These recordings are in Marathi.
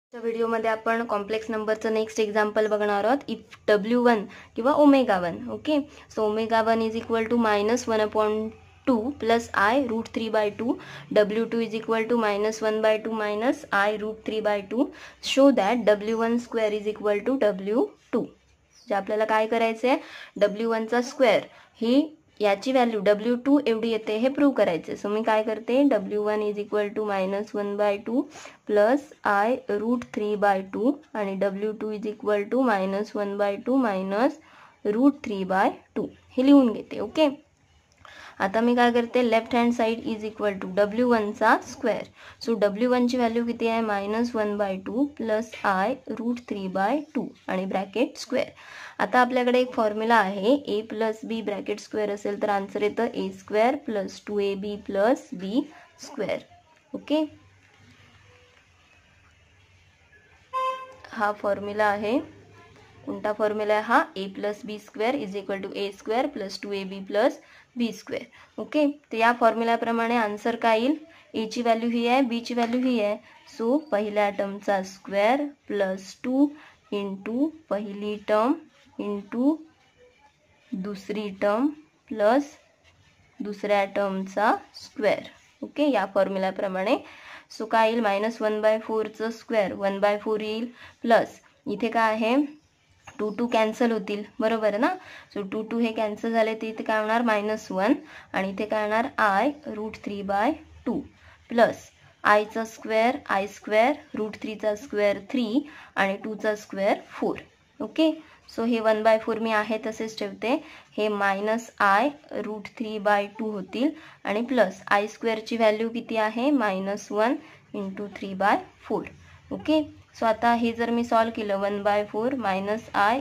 त्या व्हिडिओमध्ये आपण कॉम्प्लेक्स नंबरचं नेक्स्ट एक्झाम्पल बघणार आहोत. इफ W1 किंवा ω1. Okay, so ω1 is equal to -1/2 plus I √3/2. W2 is equal to -1/2 I √3/2. Show that W1 square is equal to W2. जे आपल्याला काय करायचं आहे, W1चा स्क्वेअर ही याची व्हॅल्यू W2 एवढी येते हे प्रूव्ह करायचे. सो मी काय करते, W1 is equal to -1/2 plus I √3/2 आणि W2 इज इक्वल टू -1/2 √3/2 हे लिहून घेते. ओके, आता मी काय करते, left hand side is equal to W1चा स्क्वेअर. सो W1ची व्हॅल्यू किती आहे, -1/2 प्लस I √3/2 आणि ब्रॅकेट स्क्वेअर. आता आपल्याकडे एक फॉर्म्युला आहे, A plus B bracket square असेल तर आन्सर येतं A² plus 2AB plus B². Okay, हा फॉर्म्युला आहे. कोणता फॉर्म्युला आहे हा, A plus B² is equal to A² plus 2AB plus B². Okay, तर या फॉर्म्युल्याप्रमाणे आन्सर काय येईल, A ची व्हॅल्यू ही आहे, B ची व्हॅल्यू ही आहे. सो पहिल्या टर्मचा स्क्वेअर प्लस 2 इंटू पहिली टर्म इंटू दुसरी टर्म प्लस दुसऱ्या टर्मचा स्क्वेअर. ओके, या फॉर्म्युल्याप्रमाणे. सो काय येईल, -1/4चं स्क्वेअर 1/4 येईल प्लस इथे काय आहे 2 कॅन्सल होतील, बरोबर ना. सो 2 हे कॅन्सल झाले तर इथे काय होणार -1 आणि इथे काय होणार I √3/2 प्लस आयचा स्क्वेअर I² √3चा स्क्वेअर 3 आणि 2चा स्क्वेअर 4. ओके, सो हे 1/4 मी आहे तसेच ठेवते. हे -I √3/2 होतील आणि प्लस I² ची व्हॅल्यू किती आहे, -1 इंटू 3/4. ओके, सो आता हे जर मी सॉल्व केलं 1/4 I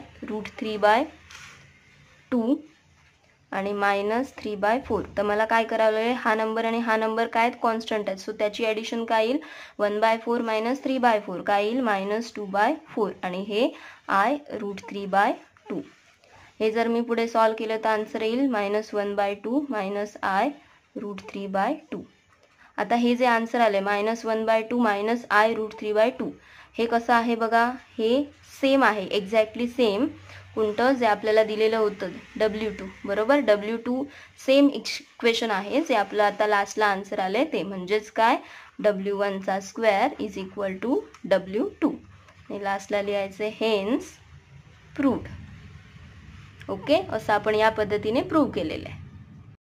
√3/2 आणि -3/4 तर मला काय करावं लागेल, हा नंबर आणि हा नंबर काय आहेत, कॉन्स्टंट आहेत. सो त्याची ॲडिशन काय येईल, 1/4 - 3/4 काय येईल, -2/4 आणि हे I √3/2. हे जर मी पुढे सॉल्व केलं तर आन्सर येईल -1/2 I √3/2. आता हे जे आन्सर आले -1/2 I √3/2 हे कसं आहे बघा, हे सेम आहे, एक्झॅक्टली सेम कोणतं जे आपल्याला दिलेलं होतं W2, बरोबर. W2 सेम इक्वेशन आहे जे आपलं आता लास्टला आन्सर आले ते, म्हणजेच काय, W1चा square is equal to W2 आणि लास्टला लिहायचे हेन्स प्रूव्ड. ओके, असं आपण या पद्धतीने प्रूव्ह केलेलं आहे.